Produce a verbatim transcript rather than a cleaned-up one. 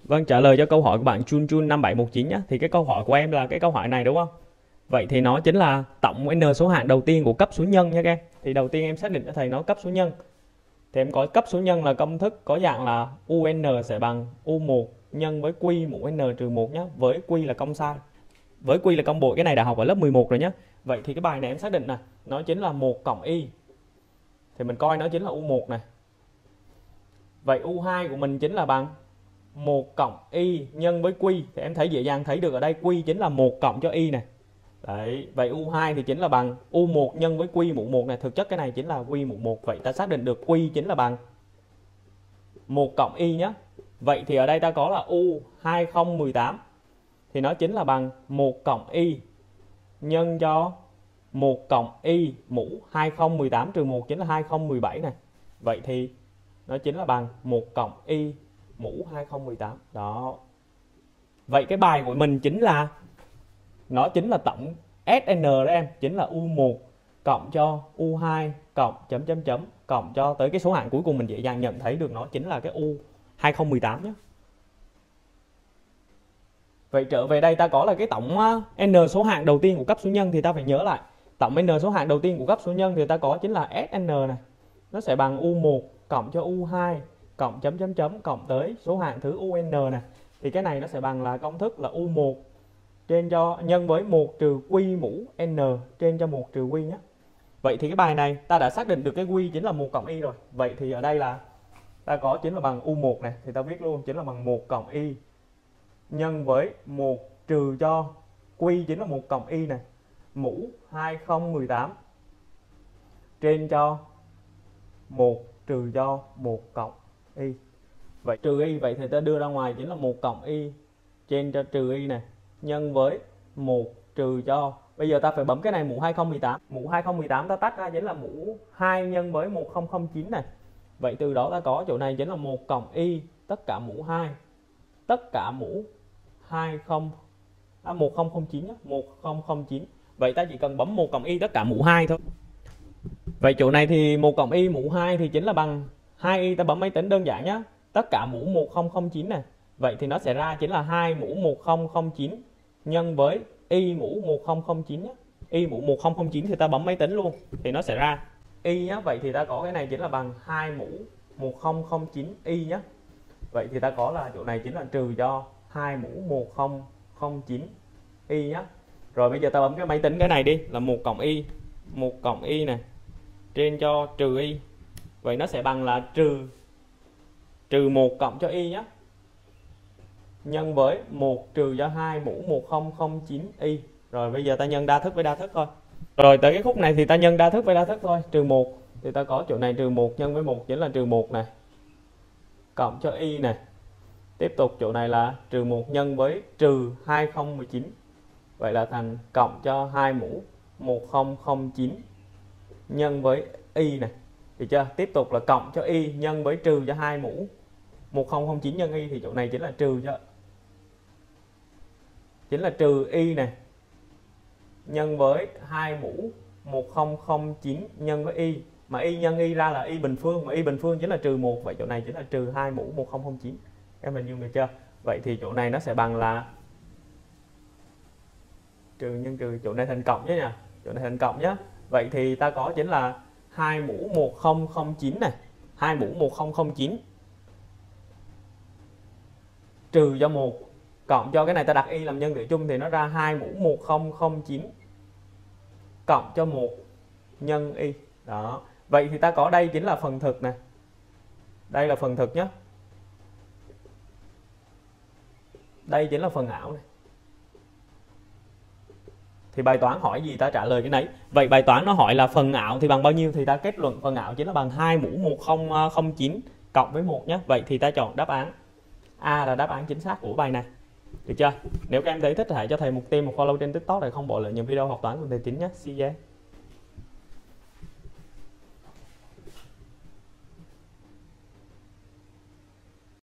Vâng, trả lời cho câu hỏi của bạn Chun Chun năm bảy một chín nhé. Thì cái câu hỏi của em là cái câu hỏi này đúng không? Vậy thì nó chính là tổng n số hạng đầu tiên của cấp số nhân nha các em. Thì đầu tiên em xác định cho thầy nó cấp số nhân. Thì em có cấp số nhân là công thức có dạng là un sẽ bằng u một nhân với q mũ n trừ một nhé. Với q là công sai. Với q là công bội, cái này đã học ở lớp mười một rồi nhé. Vậy thì cái bài này em xác định nè, nó chính là một cộng y. Thì mình coi nó chính là u một này. Vậy u hai của mình chính là bằng một cộng y nhân với q. Thì em thấy dễ dàng thấy được ở đây q chính là một cộng cho y này. Đấy, vậy u hai thì chính là bằng u một nhân với q mũ một này. Thực chất cái này chính là q mũ một. Vậy ta xác định được q chính là bằng một cộng y nhé. Vậy thì ở đây ta có là u hai không một tám. Thì nó chính là bằng một cộng y nhân cho một cộng y mũ hai không một tám trừ một chính là hai không một bảy này. Vậy thì nó chính là bằng một cộng y mũ hai không một tám. Đó. Vậy cái bài của mình chính là nó chính là tổng ét en đó em, chính là u một cộng cho u hai cộng chấm chấm chấm cộng cho tới cái số hạng cuối cùng mình dễ dàng nhận thấy được nó chính là cái u hai không một tám nhé. Vậy trở về đây ta có là cái tổng n số hạng đầu tiên của cấp số nhân thì ta phải nhớ lại. Tổng n số hạng đầu tiên của cấp số nhân thì ta có chính là ét en này. Nó sẽ bằng u một cộng cho u hai cộng chấm chấm chấm cộng tới số hạng thứ un này. Thì cái này nó sẽ bằng là công thức là u một trên cho nhân với một trừ q mũ n trên cho một trừ q nhé. Vậy thì cái bài này ta đã xác định được cái q chính là một cộng y rồi. Vậy thì ở đây là ta có chính là bằng u một này, thì ta viết luôn chính là bằng một cộng y nhân với một trừ cho q chính là một cộng y này mũ hai không một tám trên cho một trừ cho một cộng y. Vậy trừ y, vậy thì ta đưa ra ngoài chính là một cộng y trên cho trừ y này nhân với một trừ cho, bây giờ ta phải bấm cái này mũ hai không một tám. Mũ hai không một tám ta tách ra chính là mũ hai nhân với một không không chín này. Vậy từ đó ta có chỗ này chính là một cộng y tất cả mũ hai tất cả mũ hai không à, một không không chín nhé, một không không chín. Vậy ta chỉ cần bấm một cộng y tất cả mũ hai thôi. Vậy chỗ này thì một cộng y mũ hai thì chính là bằng hai y, ta bấm máy tính đơn giản nhé, tất cả mũ một không không chín này. Vậy thì nó sẽ ra chính là hai mũ một không không chín nhân với y mũ một không không chín nhé. Y mũ một không không chín thì ta bấm máy tính luôn thì nó sẽ ra y nhé. Vậy thì ta có cái này chính là bằng hai mũ một không không chín y nhé. Vậy thì ta có là chỗ này chính là trừ cho hai mũ một không không chín y nhé. Rồi bây giờ ta bấm cái máy tính cái này đi là một cộng y, một cộng y này trên cho trừ y. Vậy nó sẽ bằng là trừ trừ một cộng cho y nhé nhân với một trừ cho hai mũ một không không chín y. Rồi bây giờ ta nhân đa thức với đa thức thôi. Rồi tới cái khúc này thì ta nhân đa thức với đa thức thôi. Trừ một thì ta có chỗ này trừ một nhân với một chính là trừ một này cộng cho y này. Tiếp tục chỗ này là trừ một nhân với trừ hai không một chín. Vậy là thành cộng cho hai mũ một không không chín nhân với y này. Được chưa? Tiếp tục là cộng cho y nhân với trừ cho hai mũ một không không chín nhân y, thì chỗ này chính là trừ cho chính là trừ y này nhân với hai mũ một không không chín nhân với y, mà y nhân y ra là y bình phương, mà y bình phương chính là trừ một. Vậy chỗ này chính là trừ hai mũ một không không chín. Em hình dung được chưa? Vậy thì chỗ này nó sẽ bằng là trừ nhân trừ, chỗ này thành cộng nhé nha, chỗ này thành cộng nhé. Vậy thì ta có chính là hai mũ một không không chín này, hai mũ một không không chín trừ cho một cộng cho cái này ta đặt y làm nhân tử chung thì nó ra hai mũ một không không chín cộng cho một nhân y. Đó. Vậy thì ta có đây chính là phần thực này. Đây là phần thực nhé. Đây chính là phần ảo này. Thì bài toán hỏi gì ta trả lời cái nấy. Vậy bài toán nó hỏi là phần ảo thì bằng bao nhiêu, thì ta kết luận phần ảo chính là bằng hai mũ một không không chín cộng với một nhé. Vậy thì ta chọn đáp án A là đáp án chính xác của bài này. Được chưa? Nếu các em thấy thích hãy cho thầy một tim một follow trên TikTok để không bỏ lỡ những video học toán của thầy Tín nhé. See you.